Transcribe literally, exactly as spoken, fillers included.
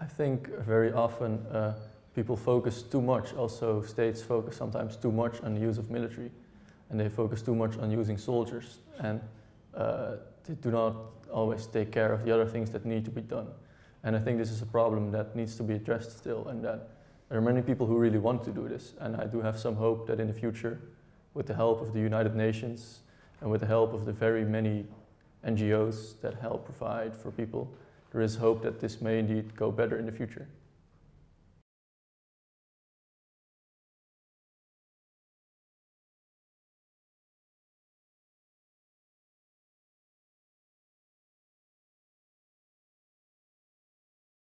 I think very often uh, people focus too much, also states focus sometimes too much on the use of military, and they focus too much on using soldiers, and uh, they do not always take care of the other things that need to be done. And I think this is a problem that needs to be addressed still, and that there are many people who really want to do this, and I do have some hope that in the future, with the help of the United Nations and with the help of the very many N G Os that help provide for people, there is hope that this may indeed go better in the future.